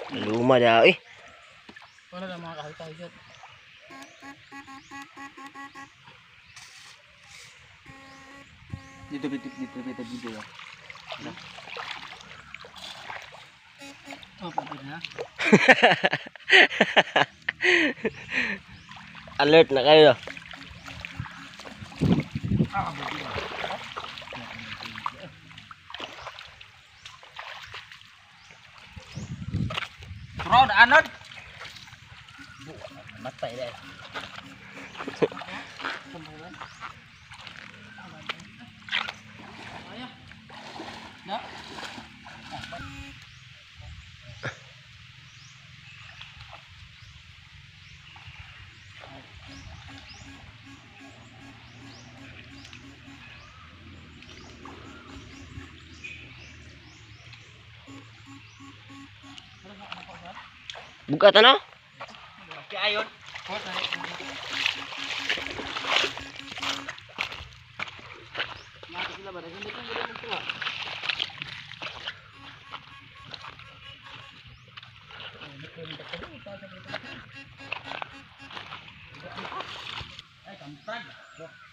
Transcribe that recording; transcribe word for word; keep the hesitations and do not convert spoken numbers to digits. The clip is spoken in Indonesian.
Luma daw eh. Wala na mga kahoy-kahoy dyan. Dito, dito, dito, dito, dito. Ano? Oh, pwede na. Alert na kayo. Ah, pwede na. Rod, anod! Matay deh. Buka tanah. Ayon. Ay, kampran.